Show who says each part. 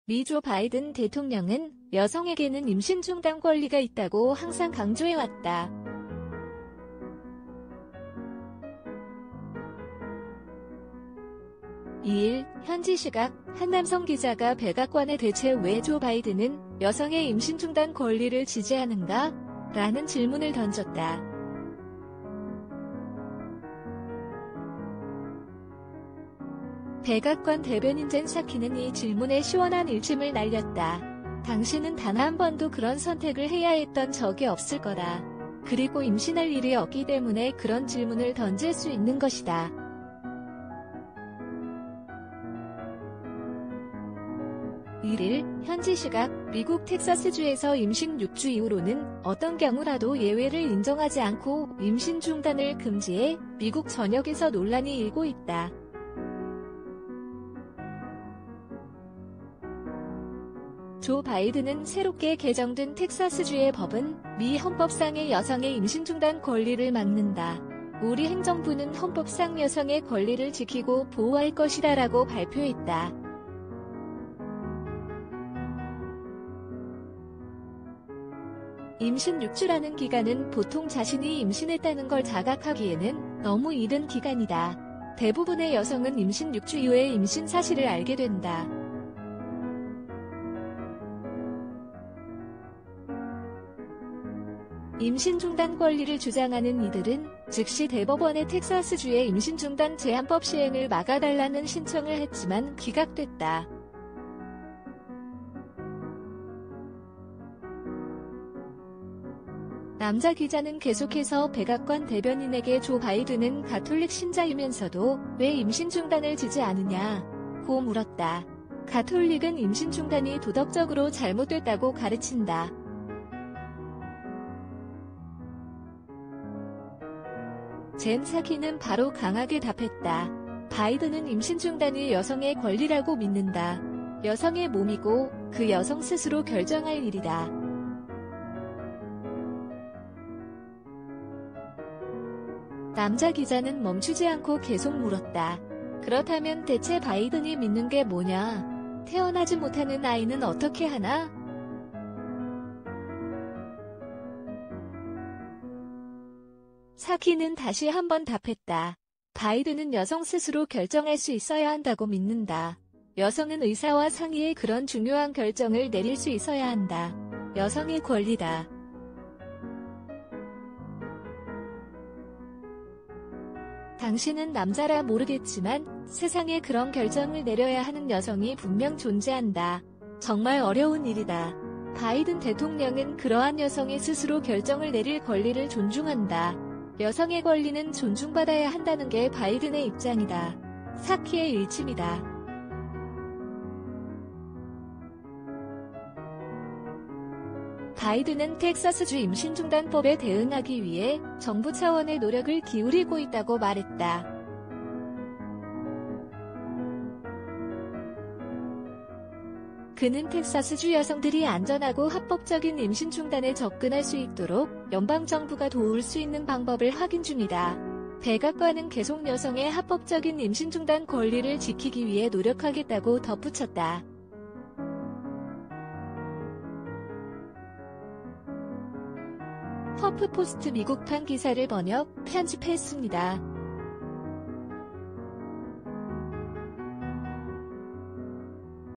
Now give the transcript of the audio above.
Speaker 1: 미 조 바이든 대통령은 여성에게는 임신 중단 권리가 있다고 항상 강조해왔다. (2일) 현지 시각 한 남성 기자가 백악관에 대체 왜 조 바이든은 여성의 임신 중단 권리를 지지하는가? 라는 질문을 던졌다. 백악관 대변인 젠 사키는 이 질문에 시원한 일침을 날렸다. 당신은 단 한 번도 그런 선택을 해야 했던 적이 없을 거다. 그리고 임신할 일이 없기 때문에 그런 질문을 던질 수 있는 것이다. 1일 현지 시각 미국 텍사스주에서 임신 6주 이후로는 어떤 경우라도 예외를 인정하지 않고 임신 중단을 금지해 미국 전역에서 논란이 일고 있다. 조 바이든은 새롭게 개정된 텍사스주의 법은 미 헌법상의 여성의 임신 중단 권리를 막는다. 우리 행정부는 헌법상 여성의 권리를 지키고 보호할 것이다 라고 발표했다. 임신 6주라는 기간은 보통 자신이 임신했다는 걸 자각하기에는 너무 이른 기간이다. 대부분의 여성은 임신 6주 이후에 임신 사실을 알게 된다. 임신 중단 권리를 주장하는 이들은 즉시 대법원에 텍사스주의 임신 중단 제한법 시행을 막아달라는 신청을 했지만 기각됐다. 남자 기자는 계속해서 백악관 대변인에게 조 바이든은 가톨릭 신자이면서도 왜 임신 중단을 지지 않느냐고 물었다. 가톨릭은 임신 중단이 도덕적으로 잘못됐다고 가르친다. 젠 사키는 바로 강하게 답했다. 바이든은 임신 중단이 여성의 권리라고 믿는다. 여성의 몸이고 그 여성 스스로 결정할 일이다. 남자 기자는 멈추지 않고 계속 물었다. 그렇다면 대체 바이든이 믿는 게 뭐냐? 태어나지 못하는 아이는 어떻게 하나? 사키는 다시 한번 답했다. 바이든은 여성 스스로 결정할 수 있어야 한다고 믿는다. 여성은 의사와 상의해 그런 중요한 결정을 내릴 수 있어야 한다. 여성의 권리다. 당신은 남자라 모르겠지만 세상에 그런 결정을 내려야 하는 여성이 분명 존재한다. 정말 어려운 일이다. 바이든 대통령은 그러한 여성이 스스로 결정을 내릴 권리를 존중한다. 여성의 권리는 존중받아야 한다는 게 바이든의 입장이다. 사키의 일침이다. 바이든은 텍사스주 임신중단법에 대응하기 위해 정부 차원의 노력을 기울이고 있다고 말했다. 그는 텍사스주 여성들이 안전하고 합법적인 임신 중단에 접근할 수 있도록 연방정부가 도울 수 있는 방법을 확인 중이다. 백악관은 계속 여성의 합법적인 임신 중단 권리를 지키기 위해 노력하겠다고 덧붙였다. 허프포스트 미국판 기사를 번역, 편집했습니다.